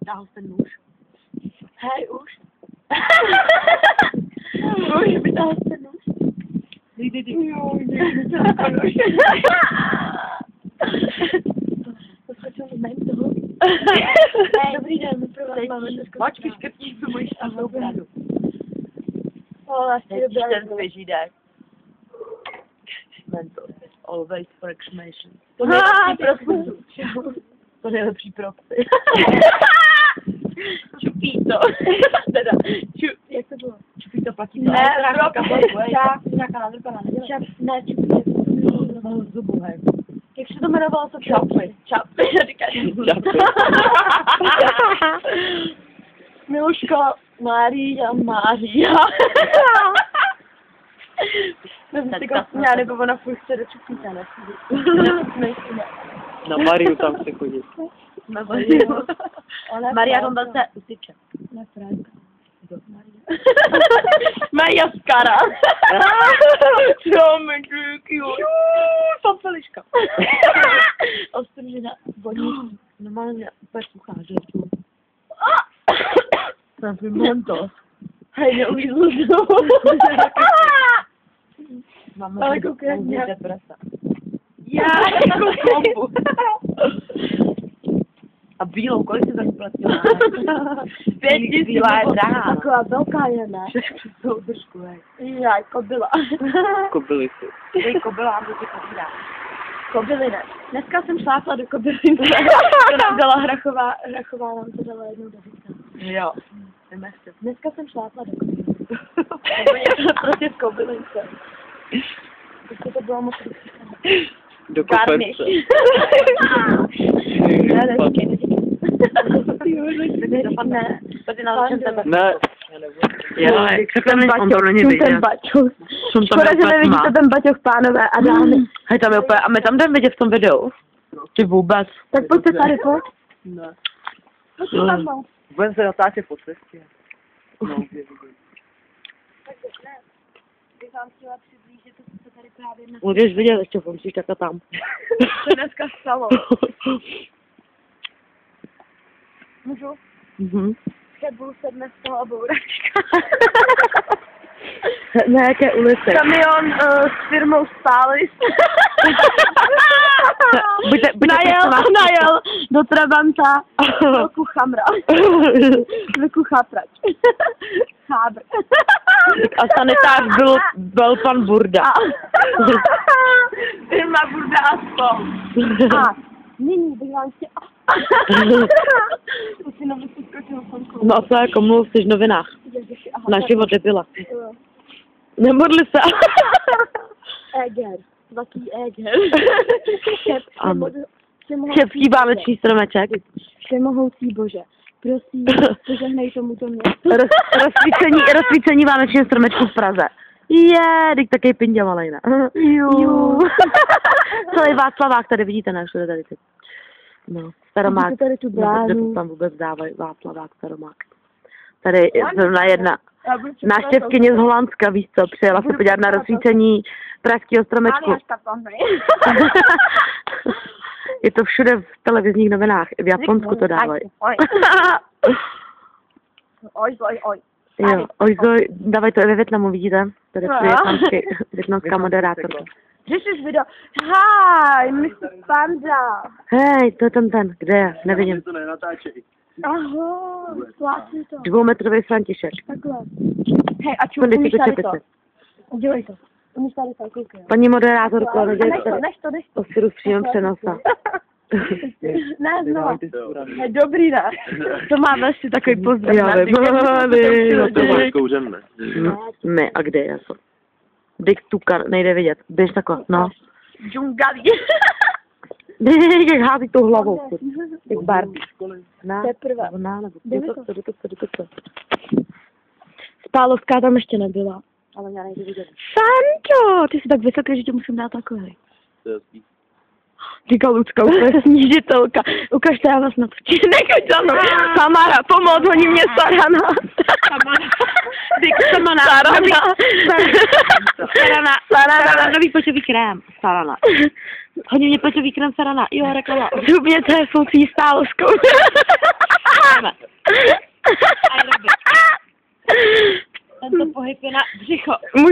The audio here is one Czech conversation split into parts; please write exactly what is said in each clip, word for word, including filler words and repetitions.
vytáhl ten nůž. Hej, už. Už vytáhl ten nůž. Dej, dej, dej. Jo, dej, dej, Poskočil jméno toho. Dobrý den, my pro vás máme dneska. Pojď, vyškrtni tu moji šťastnou bradu. Ale asi Teď dobrá. ten svěžídek. Mentos. Always for exclamation. To nejlepší pro pusu. To nejlepší pro psy. Čupí to. Teda, ču, Jak to bylo? čupí to platí to. Ne, Ale pro nějaká psy. blahu, Čáp. nějaká nadrpaná nedělá. Čáp, ne, čupí. Z zubu, hej. Jak se to jmenovalo? To Čapy. Čapy, říkáš. Čapy. Miluška, Mária, Mária. Já nebo ona furt chce do čupíta, ne? Na Mariu tam chce chodit. Na Mariu. Maria tam zase utyče. Ne, Franka. Maria Skara. Co mi díky. Papeliška. Ostružená voní. Normálně úplně suchá, že tu. Jsem si Mentos. Hej, neuvízl znovu. Máme Ale koukej, mě jak- depresa. Já Jako kombu. A bílou, kolik jsi za ní platila? Pět tisíc. Bílá je drahá. Taková velká je, ne? Všechno jsou držku, hej. Já, kobila. Kobily si. Dej kobila a budu povídat. Kobily ne. Dneska jsem šlápla do kobily. To nám dala Hrachová, Hrachová nám to dala jednou do více. Jo. Jdeme se. Dneska jsem šlápla do kobily. Prostě z kobylince. Prostě to bylo moc Do garniš. kopence. Ne, neříkej, neříkej. Ne. Tady naložím tebe. Ne. Já, Co tam není, on to není Čum vidět. ten baťoch. Čum tam Škoda, je že úplně nevidíte tma. ten baťoch, pánové a dámy. Hej, tam je úplně, a my tam jdeme vidět v tom videu. Ty vůbec. Tak pojďte tady, pojď. Ne. Pojďte tam, no. Budeme se natáčet po cestě. No, Bych vám chtěla přiblížit to, co tady právě dnes... Můžeš vidět, ještě pomůžeš takhle tam. se dneska stalo. Můžu? Mhm. Přebudu se dnes toho bouračka. Na jaké ulici? Kamion uh, s firmou Stális. Buďte, buďte najel, prosím vás- najel do Trabanta do Kuchamra. Do Kuchaprať. Chábr. A sanitář byl, byl pan Burda. A firma Burda a spol. A nyní bych vám chtěla... To si nově skočil sonkou. No a co jako mluv, jsi v novinách. Ježiši, aha, Na tak- život debila. Jo. Nemodli se. Éger. Svatý Éger. Ano. Český vánoční stromeček. Všemohoucí Bože. Prosím, požehnej tomuto městu. Roz, rozsvícení, rozsvícení vánočního stromečku v Praze. Je, teď taky pindě malej, ne? Ju. Celý Václavák tady vidíte, ne? Všude tady ty. No, Staromák. Vidíte tady tu bránu. Nebo tam vůbec dávají Václavák, Staromák. Tady je zrovna jedna návštěvkyně z Holandska, víš co, přijela se podívat na rozsvícení pražského stromečku. Je to všude v televizních novinách, v Japonsku to dávají. Oj, oj, oj. Jo, ojzoj, dávají to i ve Větnamu, vidíte? Tady je větnamský, větnamská moderátorka. This is video. Hi, mister Panda. Hej, to je ten ten, kde je? Nevidím. to nenatáčej. Ahoj, zvládni to. Dvoumetrový František. Takhle. Hej, a čum, Tady si umíš to tady to. čepice. Udělej to. Umíš tady to, koukej. Paní moderátorko, A nedělej nech to, tady. nech to, nech to. Osiru v přímém přenosa. Ne, znovu. Hej, dobrý, ne. To máme asi takový pozdrav. Já vím, no to To máš kouřen, ne? Ne, a kde je to? Dick Tuka, nejde vidět. Běž takhle, no. Džungalí. Jak hází tou hlavou. Jak Barbie. Na, Teprve. nebo na, nebo Jdeme do to. to, do to, do to, do to. Spálovská tam ještě nebyla. Ale já nejde vidět. Santo, ty jsi tak vysoký, že to musím dát takhle. To je hezký. Říká Lucka, úplně snížitelka. Ukažte, já vás natočím. Nechoď za mnou. Samara, pomoc, honí mě Sarana. Samara. Sarana. Sarana. Sarana, nový pečový krém. Sarana. Hodně mě pečový krém Sarana. Jo, reklama. Zub mě, to je soucí stálovskou.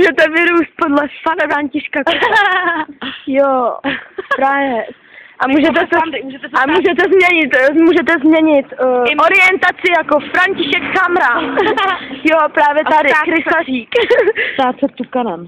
můžete vyrůst podle pana Františka. Jo, právě. A můžete se, a můžete změnit, můžete změnit uh, orientaci jako František Chamra. Jo, právě tady, krysařík. Stát se tukanem.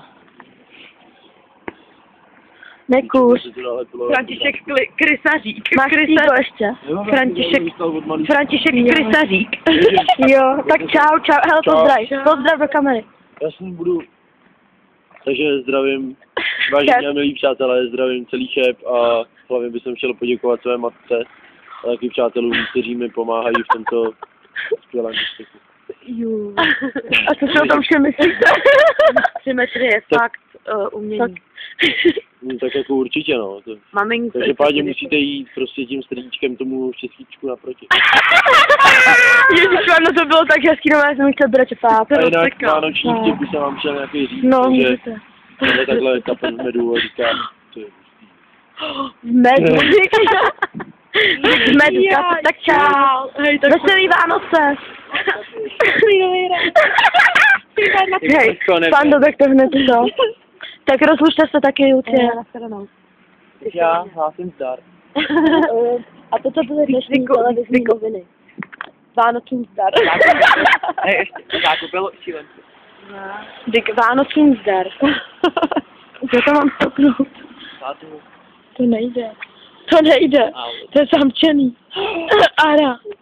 Nekuř. František kli- krysařík. Máš týko ještě? František, František krysařík. Jo, tak čau, čau, hele, pozdrav, pozdrav do kamery. Já s ním budu. Takže zdravím, vážení a milí přátelé, zdravím celý šéf a hlavně bych chtěl poděkovat své matce a taky přátelům, kteří mi pomáhají v tomto skvělém úspěchu. Jo. A co si o tom vše myslíte? Symetrie je Tak- fakt uh, umění. Tak. No, tak jako určitě no. To, Maminko. takže pádě musíte jít prostě tím strýčkem tomu štěstíčku naproti. Ježiš, no to bylo tak hezký, no já jsem chtěl brát pát. A jinak vánoční vtip by se vám chtěl nějaký říct, No, že můžete. je takhle kapen v medu a říká, to je V medu. V medu, kapo, tak čau. Veselý Vánoce. Hej, Pando, tak to hned to. Tak rozlučte se taky, Lucie. Já hlásím zdar. A toto byly dnešní televizní noviny. Vánoční zdar. Hej, ještě, zákup bylo šílenci. Dík, Vánoční zdar. Já to mám stopnout. To nejde. To nejde. To je zamčený. Ara.